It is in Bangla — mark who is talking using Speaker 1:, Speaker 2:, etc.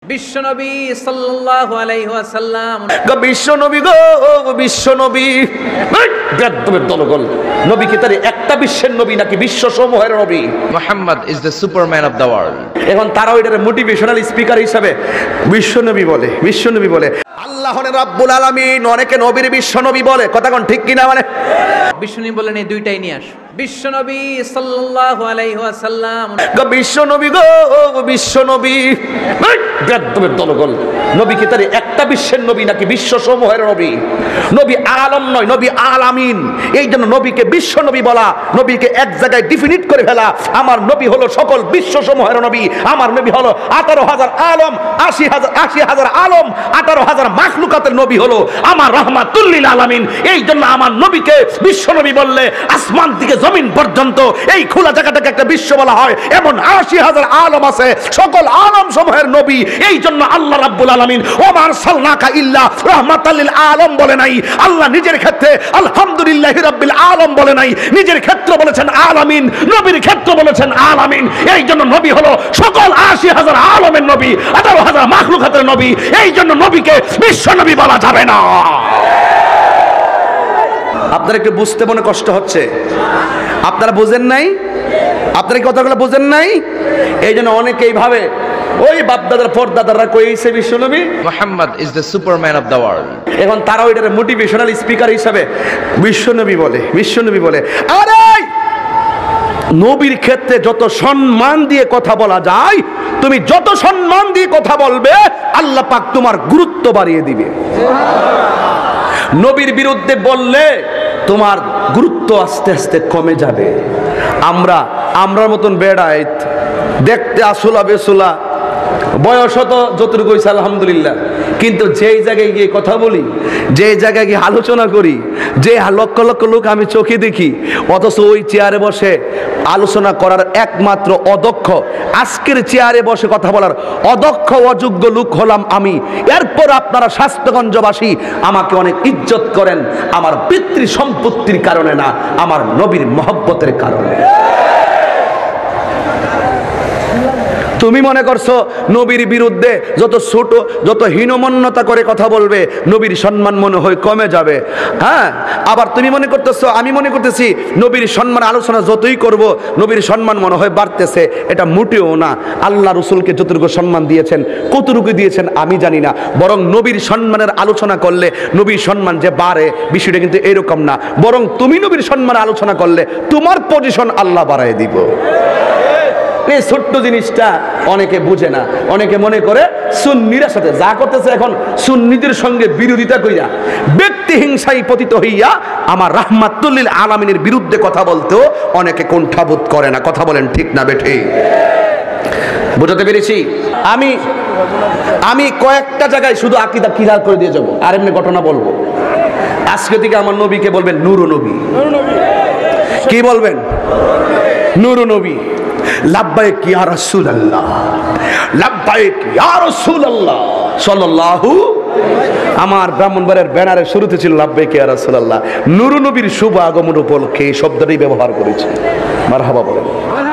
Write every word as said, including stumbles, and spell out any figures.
Speaker 1: বিশ্বনবী সাল্লাল্লাহু আলাইহি ওয়াসাল্লাম
Speaker 2: গো বিশ্বনবী গো বিশ্বনবী বেদবের দলগল নবী কি তার একটা বিশ্বের নবী নাকি বিশ্ব সমূহের নবী?
Speaker 3: Muhammad is the superman of the world.
Speaker 2: এখন তারা ওইটার মোটিভেশনাল স্পিকার হিসাবে বিশ্বনবী বলে বিশ্বনবী বলে আল্লাহ রাব্বুল আলামিন অনেকে নবীর বিশ্বনবী বলে, কথা কোন ঠিক কিনা? মানে
Speaker 1: বিশ্বনবী বলেন এই দুইটাই নিয়ে আস। বিশ্বনবী সাল্লাল্লাহু আলাইহি ওয়াসাল্লাম
Speaker 2: গো বিশ্বনবী গো বিশ্বনবী বেদবের দলগল নবী কি তার একটা বিশ্বের নবী নাকি বিশ্ব সমূহের নবী? নবী আলম নয়, নবী আলামিন। এই জন্য নবীকে বিশ্বনবী বলা, নবীকে এক জায়গায় ডিফিনিট করে ফেলা। আমার নবী হলো সকল বিশ্ব সমূহের নবী। আমার নবী হলো আঠারো হাজার আলম, আশি হাজার আশি হাজার আলম, আঠারো হাজার মাখলুকাতের নবী হলো আমার রহমাতুল লিল আলামিন। এই জন্য আমার নবীকে বিশ্বনবী বললে আসমান থেকে জমিন পর্যন্ত এই খোলা জায়গাটাকে একটা বিশ্ব বলা হয়। এমন আশি হাজার আলম আছে, সকল আলম সমূহের নবী। এই জন্য আল্লাহ রাব্বুল আলামিন ওমা আরসালনাকা ইল্লা রাহমাতাল লিল আলাম বলে নাই। আল্লাহ নিজের ক্ষেত্রে আলহামদুলিল্লাহি রাব্বিল আলাম বলে নাই, নিজের ক্ষেত্রে বলেছেন আলামিন, নবীর ক্ষেত্রে বলেছেন আলামিন। এই জন্য নবী হলো সকল আশি হাজার আলমের নবী, আঠারো হাজার মাখলুকাতের নবী। এই জন্য নবীকে বিশ্ব নবী বলা যাবে না। আপনারা একটু বুঝতে মনে কষ্ট হচ্ছে, আপনারা বুঝেন নাই, আপনারা কথাগুলো বুঝেন নাই। এই জন্য অনেকেই ভাবে ওই বাপদাদার পরদাদারা কইছে বিশ্বনবী
Speaker 3: Muhammad is the superman of the world.
Speaker 2: এখন তারা ওইটার মোটিভেশনাল স্পিকার হিসাবে বিশ্বনবী বলে বিশ্বনবী বলে আরে নবীর ক্ষেত্রে যত সম্মান দিয়ে কথা বলা যায়, তুমি যত সম্মান দিয়ে কথা বলবে আল্লাহ পাক তোমার গুরুত্ব বাড়িয়ে দিবে। নবীর বিরুদ্ধে বললে তোমার গুরুত্ব আস্তে আস্তে কমে যাবে। আমরা আমরার মতন বেড়াইত দেখতে আসলা বেসুলা, বয়স তো যতটুকু হয়েছে আলহামদুলিল্লাহ, কিন্তু যেই জায়গায় গিয়ে কথা বলি, যে জায়গায় গিয়ে আলোচনা করি, যে লক্ষ লক্ষ লোক আমি চোখে দেখি, অথচ ওই চেয়ারে বসে আলোচনা করার একমাত্র অদক্ষ, আজকের চেয়ারে বসে কথা বলার অদক্ষ অযোগ্য লোক হলাম আমি। এরপর আপনারা শাস্তাগঞ্জবাসী আমাকে অনেক ইজ্জত করেন আমার পিতৃ সম্পত্তির কারণে না, আমার নবীর মহব্বতের কারণে। তুমি মনে করছো নবীর বিরুদ্ধে যত ছোট যত হীনমন্যতা করে কথা বলবে নবীর সম্মান মনে হয় কমে যাবে। হ্যাঁ, আবার তুমি মনে করতেছো, আমি মনে করতেছি নবীর সম্মান আলোচনা যতই করব নবীর সম্মান মনে হয় বাড়তেছে। এটা মোটেও না। আল্লাহ রসুলকে যতটুকু সম্মান দিয়েছেন, কতটুকু দিয়েছেন আমি জানি না, বরং নবীর সম্মানের আলোচনা করলে নবীর সম্মান যে বাড়ে বিষয়টা কিন্তু এরকম না, বরং তুমি নবীর সম্মানের আলোচনা করলে তোমার পজিশন আল্লাহ বাড়ায় দিব। এই ছোট্ট জিনিসটা অনেকে বুঝে না। অনেকে মনে করে সুন্নির সাথে যা করতেছে এখন সুন্নিদের সঙ্গে বিরোধিতা কইরা ব্যক্তি হিংসায় পতিত হইয়া আমার রাহমাতুল লিল আলামিনের বিরুদ্ধে কথা বলতেও অনেকে কুণ্ঠাবোধ করে না। কথা বলেন ঠিক না বেঠে? বুঝাতে পেরেছি? আমি আমি কয়েকটা জায়গায় শুধু আকীদা ক্লিয়ার করে দিয়ে যাব, আর এমনি ঘটনা বলবো। আজকে থেকে আমার নবীকে বলবেন নূর নবী। কি বলবেন? নূর নবী। লাব্বাইক ইয়া রাসূলুল্লাহ, লাব্বাইক ইয়া রাসূলুল্লাহ সাল্লাল্লাহু। আমার ব্রাহ্মণবাড়িয়ার ব্যানারের শুরুতে ছিল লাব্বাইক ইয়া রাসূলুল্লাহ। নূর নবীর শুভ আগমন উপলক্ষে এই শব্দটাই ব্যবহার করেছি। মারহাবা বলেন।